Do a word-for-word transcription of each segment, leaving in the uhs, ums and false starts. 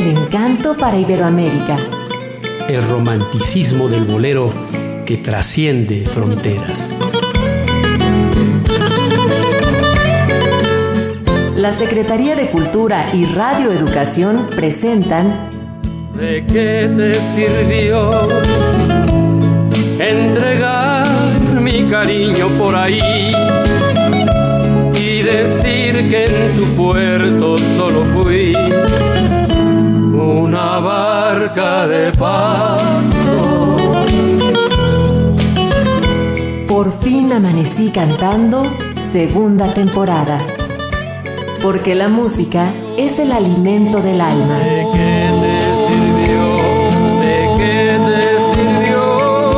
El encanto para Iberoamérica. El romanticismo del bolero que trasciende fronteras. La Secretaría de Cultura y Radio Educación presentan ¿De qué te sirvió entregar mi cariño por ahí y decir que en tu puerto solo fui una barca de paso? Por fin amanecí cantando, segunda temporada. Porque la música es el alimento del alma. ¿De qué te sirvió? ¿De qué te sirvió?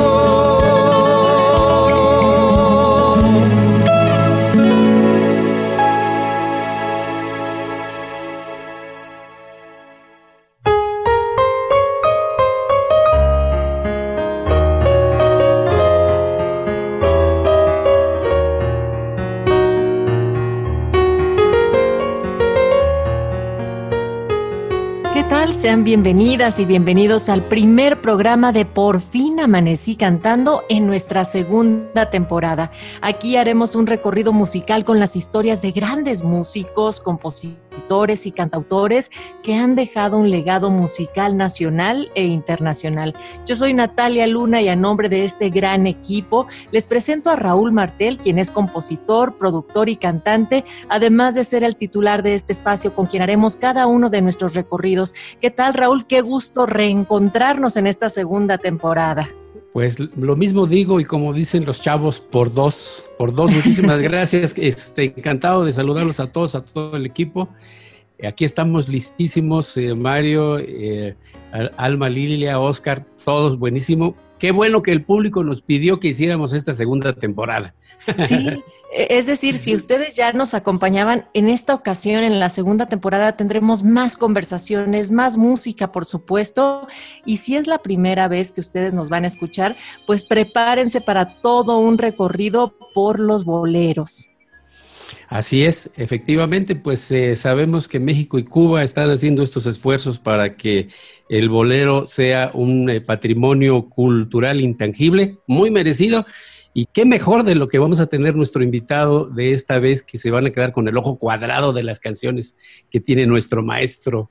Sean bienvenidas y bienvenidos al primer programa de Por fin Amanecí Cantando en nuestra segunda temporada. Aquí haremos un recorrido musical con las historias de grandes músicos, compositores y cantautores que han dejado un legado musical nacional e internacional. Yo soy Natalia Luna y a nombre de este gran equipo les presento a Raúl Martel, quien es compositor, productor y cantante, además de ser el titular de este espacio con quien haremos cada uno de nuestros recorridos. ¿Qué tal, Raúl? Qué gusto reencontrarnos en esta segunda temporada. Pues lo mismo digo y como dicen los chavos, por dos, por dos, muchísimas gracias. Este, encantado de saludarlos a todos, a todo el equipo. Aquí estamos listísimos, eh, Mario, eh, Alma, Lilia, Oscar, todos buenísimo. Qué bueno que el público nos pidió que hiciéramos esta segunda temporada. Sí, es decir, si ustedes ya nos acompañaban en esta ocasión, en la segunda temporada, tendremos más conversaciones, más música, por supuesto. Y si es la primera vez que ustedes nos van a escuchar, pues prepárense para todo un recorrido por los boleros. Así es, efectivamente, pues eh, sabemos que México y Cuba están haciendo estos esfuerzos para que el bolero sea un eh, patrimonio cultural intangible, muy merecido, y qué mejor de lo que vamos a tener nuestro invitado de esta vez, que se van a quedar con el ojo cuadrado de las canciones que tiene nuestro maestro.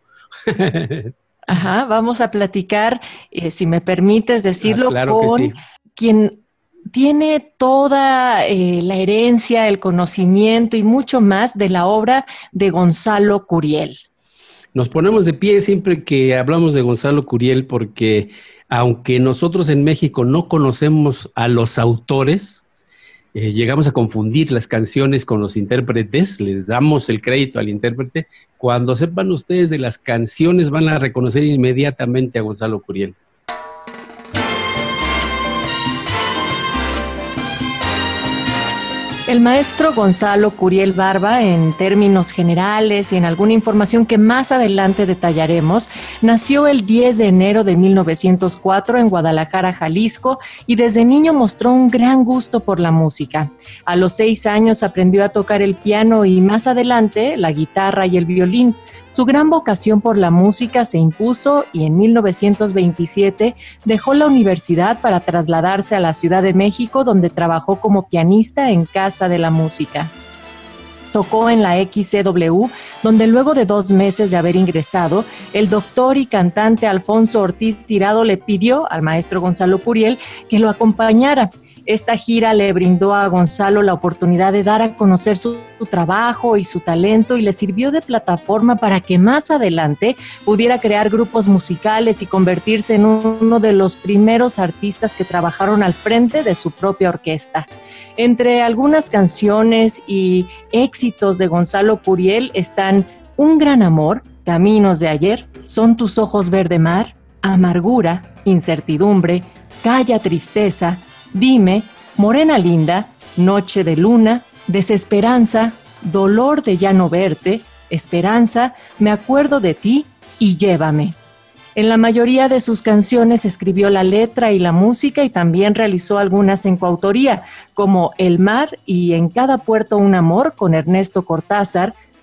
Ajá, vamos a platicar, eh, si me permites decirlo, ah, claro con que sí. quien tiene toda eh, la herencia, el conocimiento y mucho más de la obra de Gonzalo Curiel. Nos ponemos de pie siempre que hablamos de Gonzalo Curiel porque aunque nosotros en México no conocemos a los autores, eh, llegamos a confundir las canciones con los intérpretes, les damos el crédito al intérprete. Cuando sepan ustedes de las canciones van a reconocer inmediatamente a Gonzalo Curiel. El maestro Gonzalo Curiel Barba, en términos generales y en alguna información que más adelante detallaremos, nació el diez de enero de mil novecientos cuatro en Guadalajara, Jalisco, y desde niño mostró un gran gusto por la música. A los seis años aprendió a tocar el piano y más adelante la guitarra y el violín. Su gran vocación por la música se impuso y en mil novecientos veintisiete dejó la universidad para trasladarse a la Ciudad de México, donde trabajó como pianista en Casa de la Música. Tocó en la X C W, donde luego de dos meses de haber ingresado, el doctor y cantante Alfonso Ortiz Tirado le pidió al maestro Gonzalo Curiel que lo acompañara. Esta gira le brindó a Gonzalo la oportunidad de dar a conocer su, su trabajo y su talento y le sirvió de plataforma para que más adelante pudiera crear grupos musicales y convertirse en uno de los primeros artistas que trabajaron al frente de su propia orquesta. Entre algunas canciones y éxitos de Gonzalo Curiel están Un gran amor, Caminos de ayer, Son tus ojos verde mar, Amargura, Incertidumbre, Calla tristeza, Dime, Morena linda, Noche de luna, Desesperanza, Dolor de ya no verte, Esperanza, Me acuerdo de ti y Llévame. En la mayoría de sus canciones escribió la letra y la música y también realizó algunas en coautoría, como El mar y En cada puerto un amor con Ernesto Cortázar,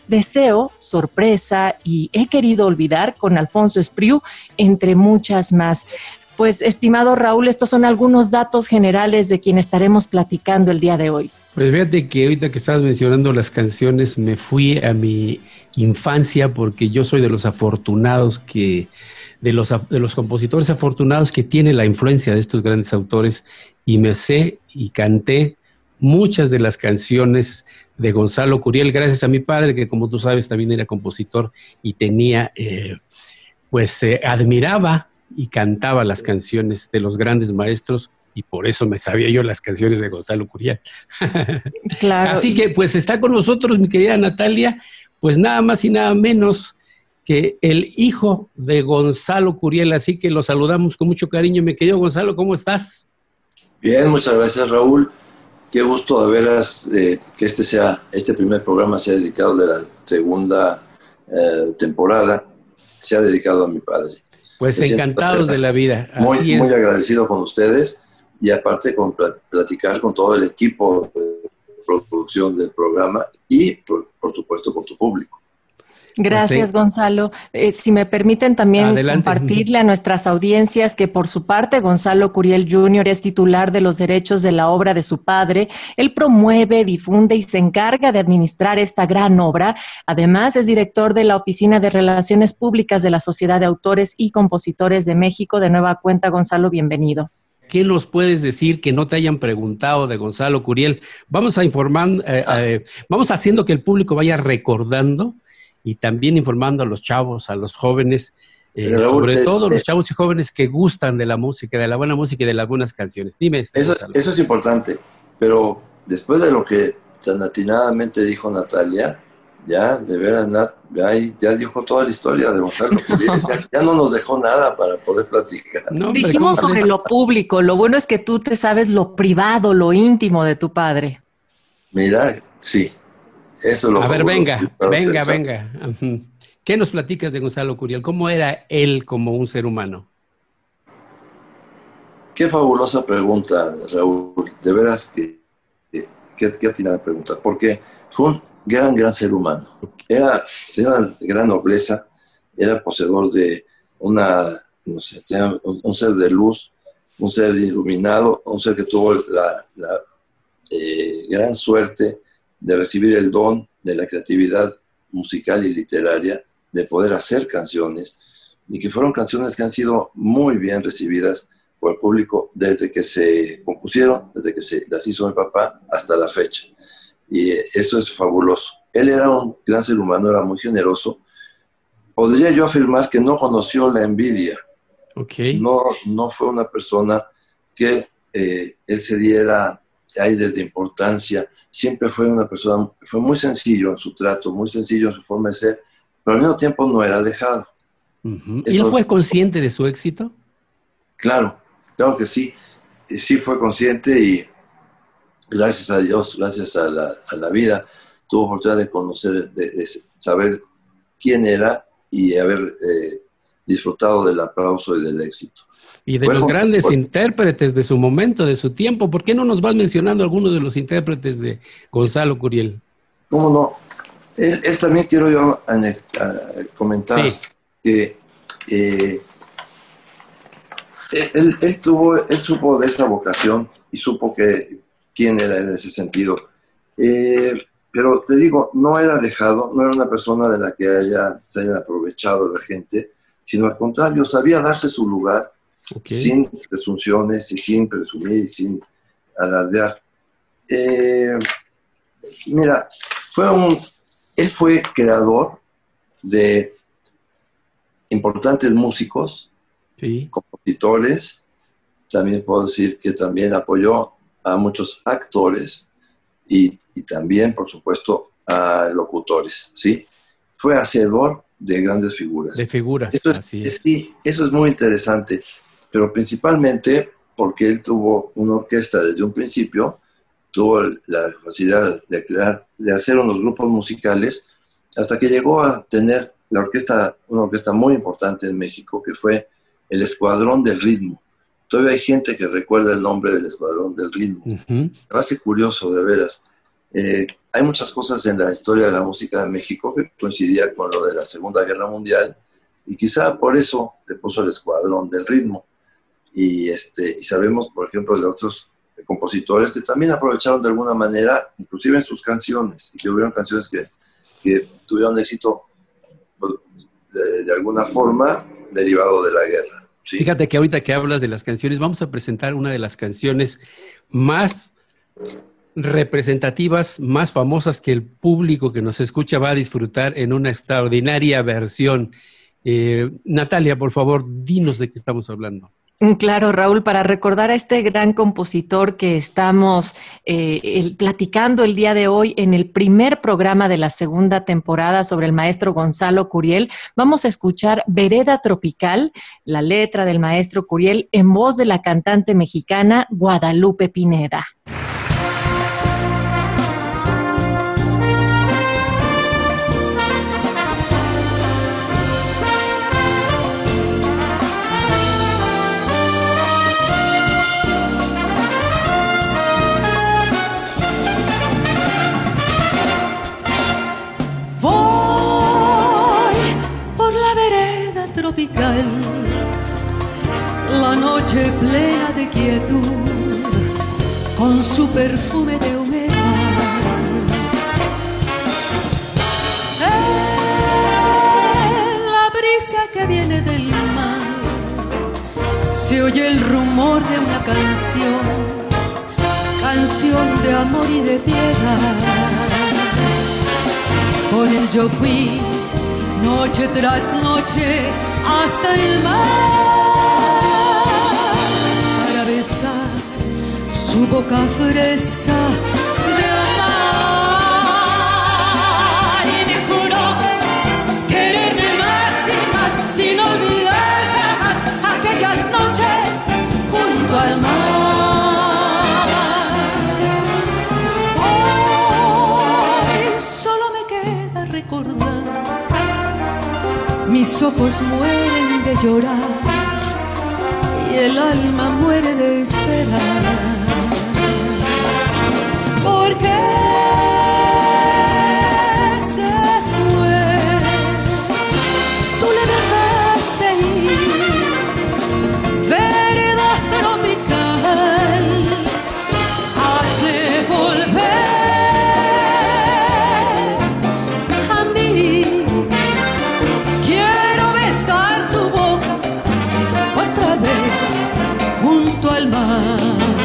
Deseo, Sorpresa y He querido olvidar con Alfonso Espriu, entre muchas más. Pues, estimado Raúl, estos son algunos datos generales de quien estaremos platicando el día de hoy. Pues fíjate que ahorita que estabas mencionando las canciones, me fui a mi infancia, porque yo soy de los afortunados que, de los, de los compositores afortunados que tienen la influencia de estos grandes autores, y me sé y canté muchas de las canciones de Gonzalo Curiel, gracias a mi padre, que como tú sabes también era compositor y tenía, eh, pues eh, admiraba y cantaba las canciones de los grandes maestros, y por eso me sabía yo las canciones de Gonzalo Curiel. Claro. Así que pues está con nosotros mi querida Natalia, pues nada más y nada menos que el hijo de Gonzalo Curiel, así que lo saludamos con mucho cariño. Mi querido Gonzalo, ¿cómo estás? Bien, muchas gracias, Raúl. Qué gusto de veras eh, que este sea, este primer programa sea dedicado de la segunda eh, temporada, sea dedicado a mi padre. Pues Me encantados de la vida. Así muy, es. muy agradecido con ustedes, y aparte con platicar con todo el equipo de producción del programa y por, por supuesto con tu público. Gracias, sí. Gonzalo. Eh, si me permiten también Adelante. compartirle a nuestras audiencias que por su parte Gonzalo Curiel junior es titular de los derechos de la obra de su padre. Él promueve, difunde y se encarga de administrar esta gran obra. Además, es director de la Oficina de Relaciones Públicas de la Sociedad de Autores y Compositores de México. De nueva cuenta, Gonzalo, bienvenido. ¿Qué nos puedes decir que no te hayan preguntado de Gonzalo Curiel? Vamos a informar, eh, eh, vamos haciendo que el público vaya recordando y también informando a los chavos, a los jóvenes, eh, sobre te, todo los chavos y jóvenes que gustan de la música, de la buena música y de las buenas canciones. Dime. Este, eso, eso es importante, pero después de lo que tan atinadamente dijo Natalia, ya, de veras, Nat, ya, ya dijo toda la historia de Gonzalo Curiel, ya, ya no nos dejó nada para poder platicar. No, Dijimos sobre lo público, lo bueno es que tú te sabes lo privado, lo íntimo de tu padre. Mira, sí. Eso lo A ver, venga, venga, pensar. venga. ¿Qué nos platicas de Gonzalo Curiel? ¿Cómo era él como un ser humano? Qué fabulosa pregunta, Raúl. De veras, que, que, que atinada pregunta. Porque fue un gran, gran ser humano. Era, tenía una gran nobleza, era poseedor de una, no sé, tenía un, un ser de luz, un ser iluminado, un ser que tuvo la, la eh, gran suerte de recibir el don de la creatividad musical y literaria, de poder hacer canciones, y que fueron canciones que han sido muy bien recibidas por el público desde que se compusieron, desde que se las hizo mi papá hasta la fecha. Y eso es fabuloso. Él era un gran ser humano, era muy generoso. Podría yo afirmar que no conoció la envidia. Okay. No, no fue una persona que eh, él se diera aires de importancia. Siempre fue una persona, fue muy sencillo en su trato, muy sencillo en su forma de ser, pero al mismo tiempo no era dejado. Uh-huh. ¿Y él fue consciente de su éxito? Claro, claro que sí. Sí fue consciente, y gracias a Dios, gracias a la, a la vida, tuvo oportunidad de conocer, de, de saber quién era y haber eh, disfrutado del aplauso y del éxito. Y de bueno, los grandes bueno. intérpretes de su momento, de su tiempo. ¿Por qué no nos vas mencionando algunos de los intérpretes de Gonzalo Curiel? ¿Cómo no? Él, él también quiero yo a, a comentar sí. que eh, él, él, tuvo, él supo de esa vocación y supo que quién era en ese sentido. Eh, pero te digo, no era dejado, no era una persona de la que haya, se haya aprovechado la gente, sino al contrario, sabía darse su lugar. Okay. Sin presunciones y sin presumir y sin alardear. Eh, mira, fue un, él fue creador de importantes músicos, sí. compositores. También puedo decir que también apoyó a muchos actores y, y también, por supuesto, a locutores, ¿sí? Fue hacedor de grandes figuras. De figuras, eso es, así es. Sí, eso es muy interesante. Pero principalmente porque él tuvo una orquesta desde un principio, tuvo la facilidad de, crear, de hacer unos grupos musicales, hasta que llegó a tener la orquesta, una orquesta muy importante en México, que fue el Escuadrón del Ritmo. Todavía hay gente que recuerda el nombre del Escuadrón del Ritmo. Uh-huh. Me hace curioso, de veras. Eh, hay muchas cosas en la historia de la música de México que coincidía con lo de la Segunda Guerra Mundial, y quizá por eso le puso el escuadrón del ritmo. Y, este, y sabemos, por ejemplo, de otros compositores que también aprovecharon de alguna manera, inclusive en sus canciones, y que hubieron canciones que, que tuvieron éxito de, de alguna forma derivado de la guerra. ¿Sí? Fíjate que ahorita que hablas de las canciones, vamos a presentar una de las canciones más representativas, más famosas, que el público que nos escucha va a disfrutar en una extraordinaria versión. Eh, Natalia, por favor, dinos de qué estamos hablando. Claro, Raúl, para recordar a este gran compositor que estamos eh, el, platicando el día de hoy en el primer programa de la segunda temporada sobre el maestro Gonzalo Curiel, vamos a escuchar Vereda Tropical, la letra del maestro Curiel, en voz de la cantante mexicana Guadalupe Pineda. Tropical, la noche plena de quietud, con su perfume de humedad. En la brisa que viene del mar, se oye el rumor de una canción, canción de amor y de piedad. Con él yo fui noche tras noche hasta el mar para besar su boca fresca de amar. Y me juró quererme más y más, sin olvidar jamás aquellas noches junto al mar. Hoy solo me queda recordar, mis ojos mueren de llorar y el alma muere de esperar. ¿Por qué se fue? Tú le dejaste ir, vereda tropical, hazle volver a mí. Junto al mar.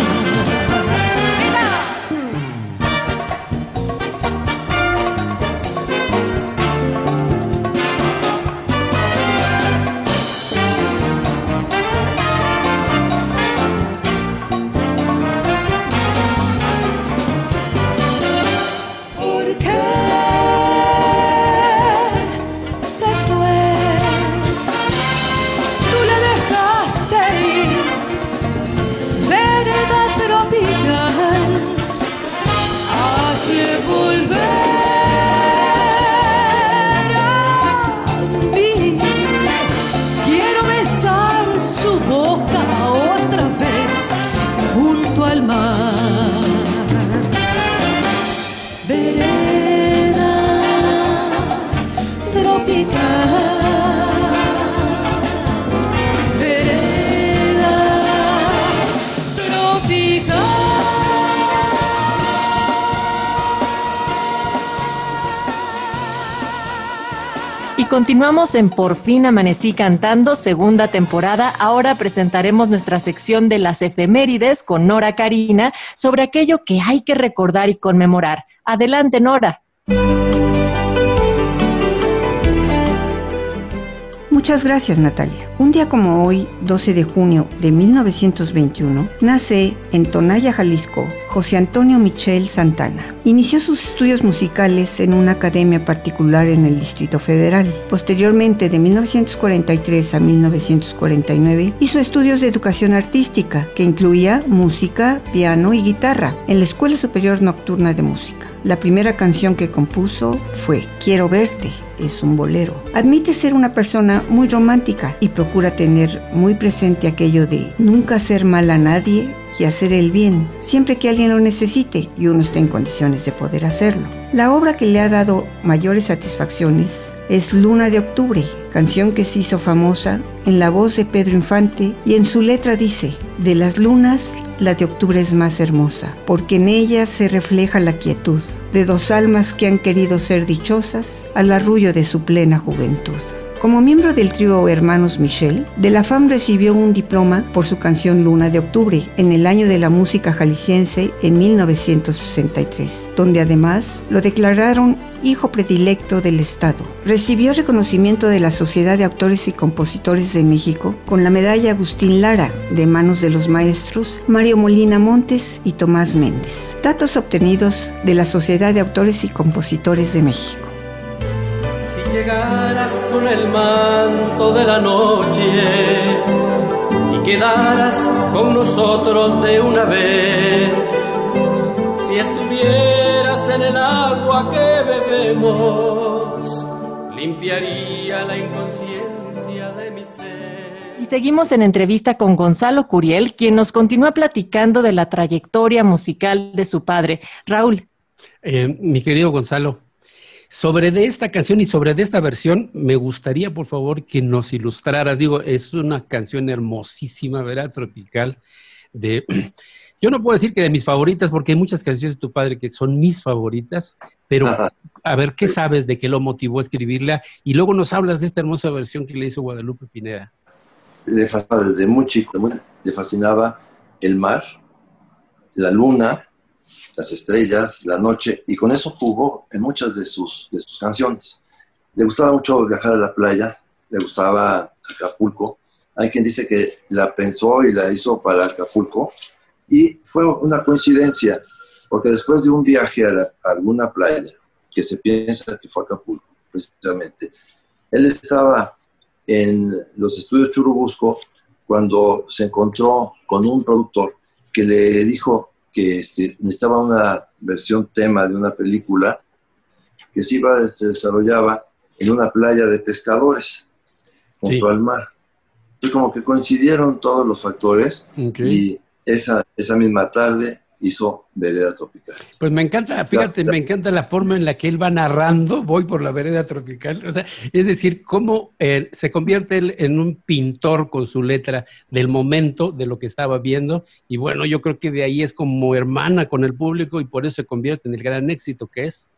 Continuamos en Por fin amanecí cantando, segunda temporada. Ahora presentaremos nuestra sección de las efemérides con Nora Karina sobre aquello que hay que recordar y conmemorar. Adelante, Nora. Muchas gracias, Natalia. Un día como hoy, doce de junio de mil novecientos veintiuno, nace en Tonaya, Jalisco, José Antonio Michel Santana. Inició sus estudios musicales en una academia particular en el Distrito Federal. Posteriormente, de mil novecientos cuarenta y tres a mil novecientos cuarenta y nueve, hizo estudios de educación artística, que incluía música, piano y guitarra, en la Escuela Superior Nocturna de Música. La primera canción que compuso fue Quiero verte, es un bolero. Admite ser una persona muy romántica y procura tener muy presente aquello de nunca hacer mal a nadie y hacer el bien, siempre que alguien lo necesite y uno esté en condiciones de poder hacerlo. La obra que le ha dado mayores satisfacciones es Luna de Octubre, canción que se hizo famosa en la voz de Pedro Infante, y en su letra dice: de las lunas, la de octubre es más hermosa, porque en ella se refleja la quietud de dos almas que han querido ser dichosas al arrullo de su plena juventud. Como miembro del trío Hermanos Michel, De la Fam recibió un diploma por su canción Luna de Octubre en el año de la música jalisciense en mil novecientos sesenta y tres, donde además lo declararon hijo predilecto del Estado. Recibió reconocimiento de la Sociedad de Autores y Compositores de México con la medalla Agustín Lara, de manos de los maestros Mario Molina Montes y Tomás Méndez. Datos obtenidos de la Sociedad de Autores y Compositores de México. Si llegaras con el manto de la noche y quedaras con nosotros de una vez, si estuvieras en el agua que bebemos, limpiaría la inconsciencia de mi ser. Y seguimos en entrevista con Gonzalo Curiel, quien nos continúa platicando de la trayectoria musical de su padre. Raúl. Eh, mi querido Gonzalo, sobre de esta canción y sobre de esta versión, me gustaría, por favor, que nos ilustraras. Digo, es una canción hermosísima, ¿verdad? Tropical. De, yo no puedo decir que de mis favoritas, porque hay muchas canciones de tu padre que son mis favoritas, pero a ver, ¿qué sabes de qué lo motivó a escribirla? Y luego nos hablas de esta hermosa versión que le hizo Guadalupe Pineda. Le fascinaba desde muy chico, le fascinaba el mar, la luna, las estrellas, la noche, y con eso jugó en muchas de sus, de sus canciones. Le gustaba mucho viajar a la playa, le gustaba Acapulco. Hay quien dice que la pensó y la hizo para Acapulco, y fue una coincidencia, porque después de un viaje a, la, a alguna playa, que se piensa que fue Acapulco, precisamente, él estaba en los estudios Churubusco cuando se encontró con un productor que le dijo que este, necesitaba una versión tema de una película que se, iba, se desarrollaba en una playa de pescadores junto sí. al mar. Y como que coincidieron todos los factores, okay. y esa, esa misma tarde hizo Vereda Tropical. Pues me encanta, fíjate, me encanta la forma en la que él va narrando, voy por la vereda tropical, o sea, es decir, cómo eh, se convierte él en un pintor con su letra del momento, de lo que estaba viendo, y bueno, yo creo que de ahí es como hermana con el público y por eso se convierte en el gran éxito que es.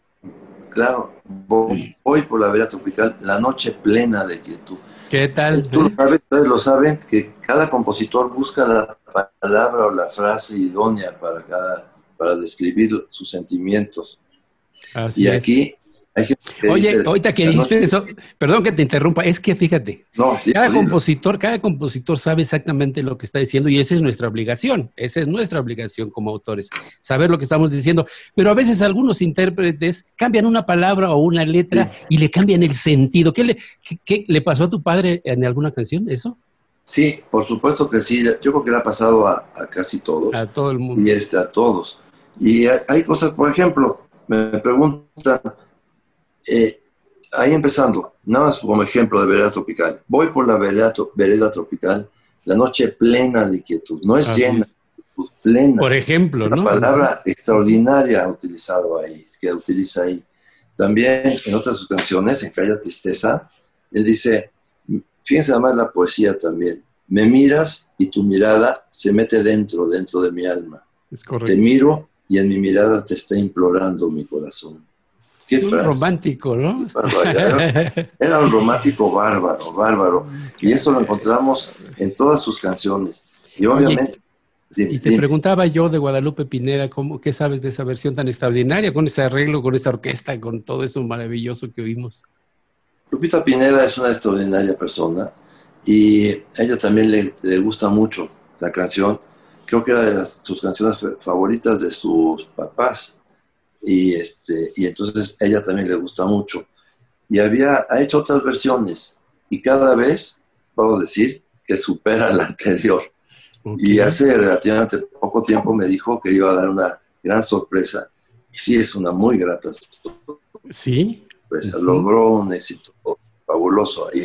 Claro, voy, voy por la vereda tropical, la noche plena de quietud. ¿Qué tal? Tú lo sabes, ustedes lo saben, que cada compositor busca la palabra o la frase idónea para, cada, para describir sus sentimientos. Así y es. Aquí hay gente que Oye, dice, ahorita que dijiste eso, perdón que te interrumpa, es que fíjate, no, cada dilo, compositor, cada compositor sabe exactamente lo que está diciendo y esa es nuestra obligación, esa es nuestra obligación como autores, saber lo que estamos diciendo, pero a veces algunos intérpretes cambian una palabra o una letra sí. y le cambian el sentido. ¿Qué le, qué, qué le pasó a tu padre en alguna canción, eso? Sí, por supuesto que sí, yo creo que le ha pasado a, a casi todos. A todo el mundo. Y este, a todos. Y hay cosas, por ejemplo, me preguntan, eh, ahí empezando, nada más como ejemplo de vereda tropical. Voy por la vereda, vereda tropical, la noche plena de quietud. No es Así llena, es. Quietud, plena. Por ejemplo, Una ¿no? palabra extraordinaria utilizado ahí, que utiliza ahí. También en otras de sus canciones, en Calla Tristeza, él dice, fíjense además la poesía también, me miras y tu mirada se mete dentro, dentro de mi alma. Es correcto. Te miro y en mi mirada te está implorando mi corazón. Qué un frase. Romántico, ¿no? Era, era un romántico bárbaro, bárbaro. Y eso lo encontramos en todas sus canciones. Y obviamente... Oye, y te dime. preguntaba yo de Guadalupe Pineda, ¿cómo, ¿qué sabes de esa versión tan extraordinaria, con ese arreglo, con esa orquesta, con todo eso maravilloso que oímos? Lupita Pineda es una extraordinaria persona y a ella también le, le gusta mucho la canción. Creo que era de las, sus canciones favoritas de sus papás. Y, este, y entonces a ella también le gusta mucho. Y había, ha hecho otras versiones y cada vez puedo decir que supera la anterior. Okay. Y hace relativamente poco tiempo me dijo que iba a dar una gran sorpresa. Y sí, es una muy grata sorpresa. ¿Sí? Uh-huh. Logró un éxito fabuloso y una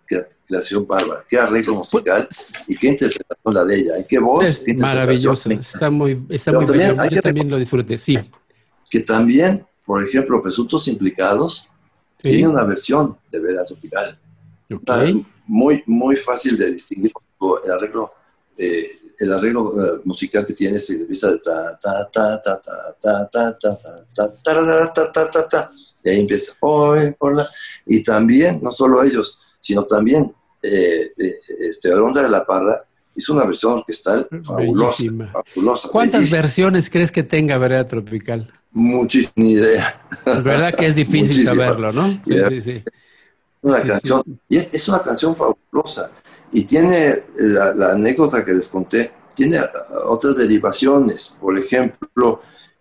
creación bárbara, qué arreglo musical y qué interpretación la de ella, y qué voz. Es qué maravilloso, está muy, está Pero muy también bello. hay Yo que también lo disfruté, sí. Que también, por ejemplo, Presuntos Implicados Sí. tiene una versión de Vera Tropical. Ok. Una muy, muy fácil de distinguir. El arreglo, eh, el arreglo eh, musical que tiene se divisa de ta ta ta ta ta ta ta ta ta ta ta ta ta ta, y ahí empieza hoy por la, y también no solo ellos, sino también eh, eh, este Alondra de la Parra hizo una versión orquestal fabulosa, Bellísima. fabulosa. ¿Cuántas bellísima. versiones crees que tenga Vereda Tropical? Muchísima idea. ¿Verdad que es difícil Muchísima. saberlo, no? Sí, Yeah. sí, sí. Una Sí, canción, sí. y es, es una canción fabulosa, y tiene la, la anécdota que les conté, tiene uh, otras derivaciones. Por ejemplo,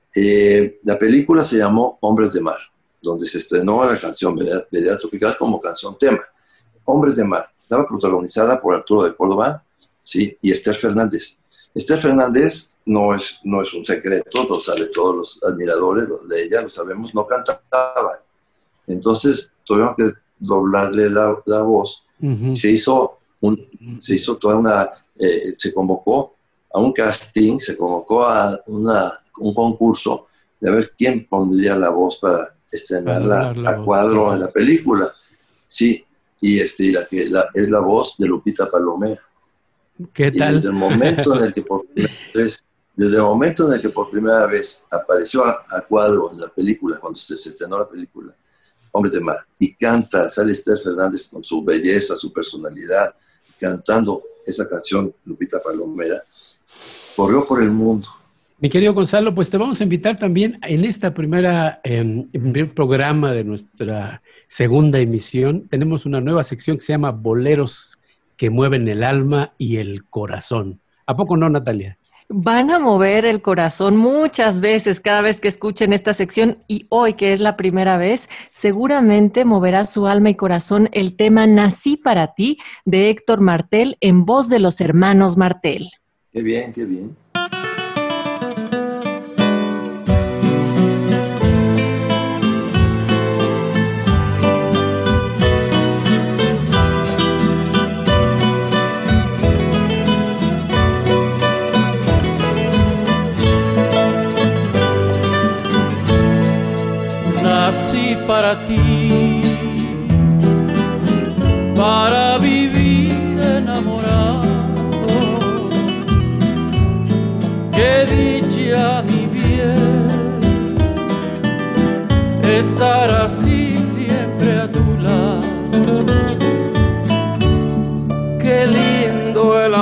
eh, la película se llamó Hombres de Mar, donde se estrenó la canción Vereda, Vereda Tropical como canción tema. Hombres de Mar estaba protagonizada por Arturo de Córdoba, ¿sí? Y Esther Fernández. Esther Fernández no es, no es un secreto, lo saben todos los admiradores de ella, lo sabemos, no cantaba. Entonces tuvieron que doblarle la, la voz. Uh-huh. Se hizo, un, se hizo toda una, eh, se convocó a un casting, se convocó a una, un concurso de ver quién pondría la voz para estrenarla la a voz, cuadro sí. en la película. Sí, y, este, y la que la, es la voz de Lupita Palomera. ¿Qué Y tal? desde el momento en el que por primera vez, desde el momento en el que por primera vez apareció a, a cuadro en la película, cuando se, se estrenó la película, Hombres de Mar, y canta, sale Esther Fernández con su belleza, su personalidad, cantando esa canción, Lupita Palomera, corrió por el mundo. Mi querido Gonzalo, pues te vamos a invitar también en esta primera eh, en primer programa de nuestra segunda emisión. Tenemos una nueva sección que se llama Boleros que mueven el alma y el corazón. ¿A poco no, Natalia? Van a mover el corazón muchas veces cada vez que escuchen esta sección, y hoy, que es la primera vez, seguramente moverá su alma y corazón el tema Nací para ti, de Héctor Martel, en voz de los hermanos Martel. Qué bien, qué bien. Nací para ti, para vivir enamorado. Qué dicha, mi bien, estar así siempre a tu lado. Qué lindo el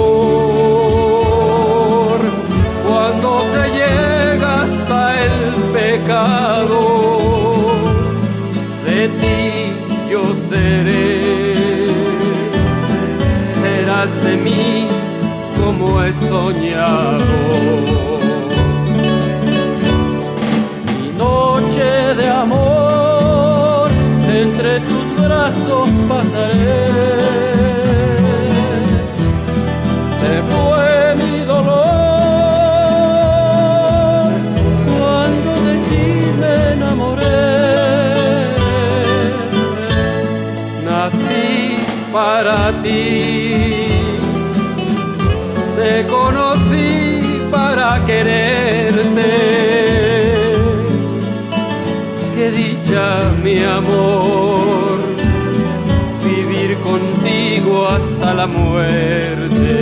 amor cuando se llega hasta el pecado. De ti yo seré, serás de mí como he soñado. Mi noche de amor entre tus brazos pasaré. Se fue mi dolor cuando de ti me enamoré. Nací para ti, te conocí para quererte. Qué dicha, mi amor, vivir contigo hasta la muerte.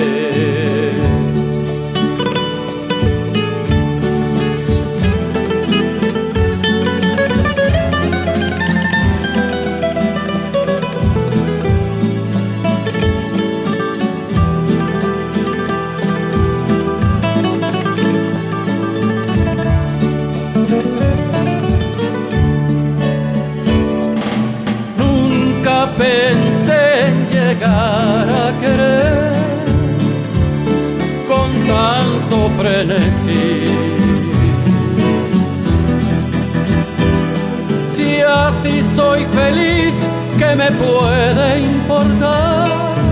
Pensé en llegar a querer con tanto frenesí. Si así soy feliz, ¿qué me puede importar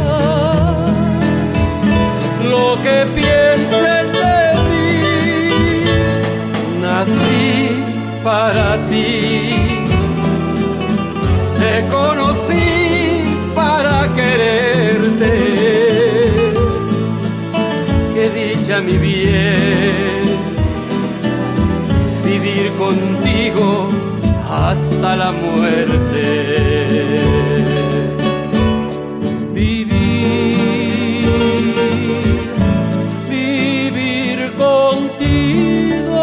lo que piensen de mí? Nací para ti, te conocí contigo hasta la muerte. Vivir, vivir contigo.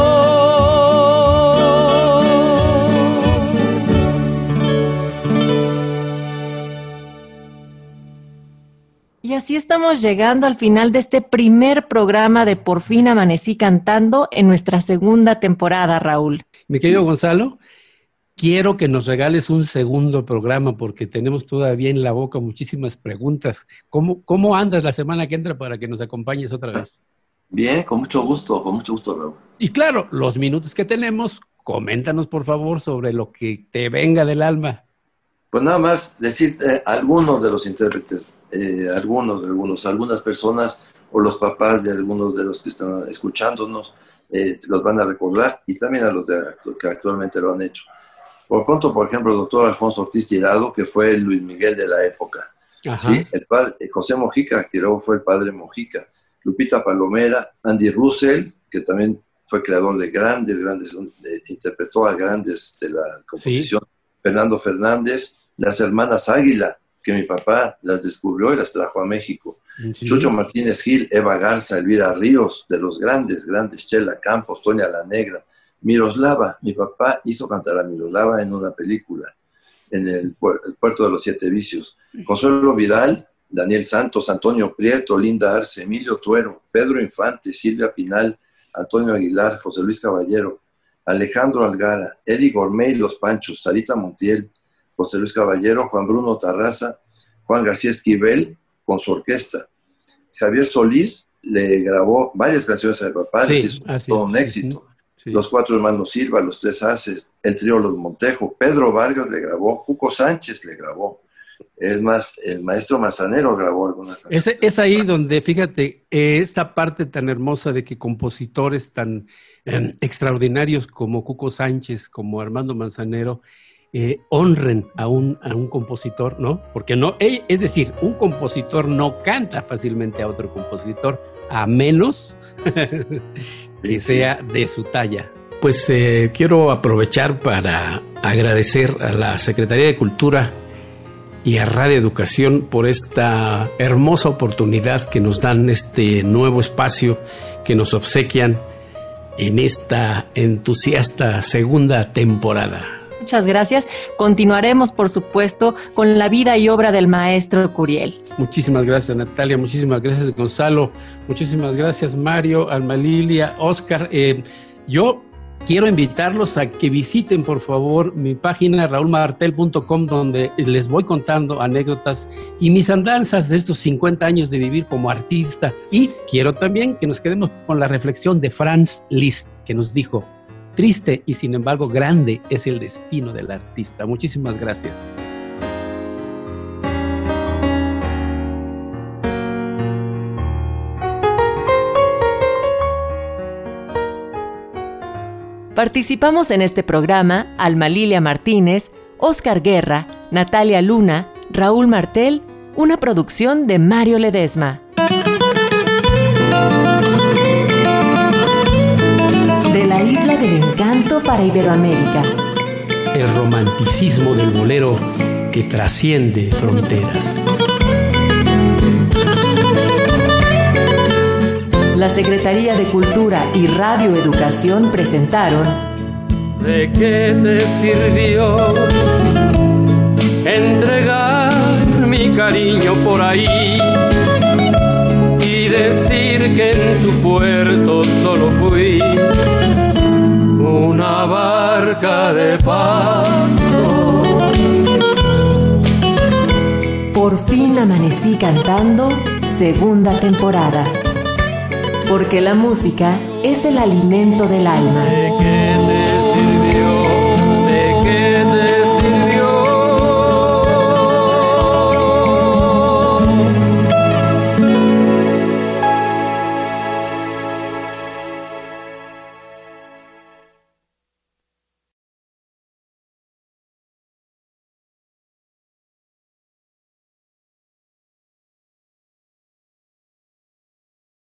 Y así estamos llegando al final de este primer programa de Por fin Amanecí Cantando en nuestra segunda temporada, Raúl. Mi querido Gonzalo, quiero que nos regales un segundo programa porque tenemos todavía en la boca muchísimas preguntas. ¿Cómo, cómo andas la semana que entra para que nos acompañes otra vez? Bien, con mucho gusto, con mucho gusto, Raúl. Y claro, los minutos que tenemos, coméntanos por favor sobre lo que te venga del alma. Pues nada más decirte algunos de los intérpretes, eh, algunos, algunos, algunas personas o los papás de algunos de los que están escuchándonos, eh, los van a recordar, y también a los de, que actualmente lo han hecho. Por pronto, por ejemplo, el doctor Alfonso Ortiz Tirado, que fue el Luis Miguel de la época. ¿Sí? El padre, José Mojica, que luego fue el padre Mojica. Lupita Palomera, Andy Russell, que también fue creador de grandes, grandes, eh, interpretó a grandes de la composición. ¿Sí? Fernando Fernández, las hermanas Águila, que mi papá las descubrió y las trajo a México. Sí. Chucho Martínez Gil, Eva Garza, Elvira Ríos, de los grandes, grandes, Chela Campos, Toña la Negra. Miroslava, mi papá hizo cantar a Miroslava en una película, en el, puer el Puerto de los Siete Vicios. Consuelo Vidal, Daniel Santos, Antonio Prieto, Linda Arce, Emilio Tuero, Pedro Infante, Silvia Pinal, Antonio Aguilar, José Luis Caballero, Alejandro Algara, Eddie Gourmet y Los Panchos, Sarita Montiel, José Luis Caballero, Juan Bruno Tarraza, Juan García Esquivel con su orquesta. Javier Solís le grabó varias canciones a mi papá, sí, les hizo todo un éxito. Sí. Los Cuatro Hermanos Silva, Los Tres Haces, el trío Los Montejo, Pedro Vargas le grabó, Cuco Sánchez le grabó. Es más, el maestro Manzanero grabó algunas canciones. Es, es ahí donde, fíjate, eh, esta parte tan hermosa de que compositores tan eh, extraordinarios como Cuco Sánchez, como Armando Manzanero, eh, honren a un, a un compositor, ¿no? Porque no, es decir, un compositor no canta fácilmente a otro compositor, a menos que sea de su talla. Pues eh, quiero aprovechar para agradecer a la Secretaría de Cultura y a Radio Educación por esta hermosa oportunidad que nos dan, este nuevo espacio que nos obsequian en esta entusiasta segunda temporada. Muchas gracias. Continuaremos, por supuesto, con la vida y obra del maestro Curiel. Muchísimas gracias, Natalia. Muchísimas gracias, Gonzalo. Muchísimas gracias, Mario, Alma Lilia, Oscar. Eh, yo quiero invitarlos a que visiten, por favor, mi página raúl martel punto com, donde les voy contando anécdotas y mis andanzas de estos cincuenta años de vivir como artista. Y quiero también que nos quedemos con la reflexión de Franz Liszt, que nos dijo: triste y sin embargo grande es el destino del artista. Muchísimas gracias. Participamos en este programa Alma Lilia Martínez, Oscar Guerra, Natalia Luna, Raúl Martel, una producción de Mario Ledesma. De la isla del encanto para Iberoamérica. El romanticismo del bolero que trasciende fronteras. La Secretaría de Cultura y Radio Educación presentaron ¿de qué te sirvió entregar mi cariño por ahí y decir que en tu puerto solo fui una barca de paso? Por fin amanecí cantando, segunda temporada. Porque la música es el alimento del alma.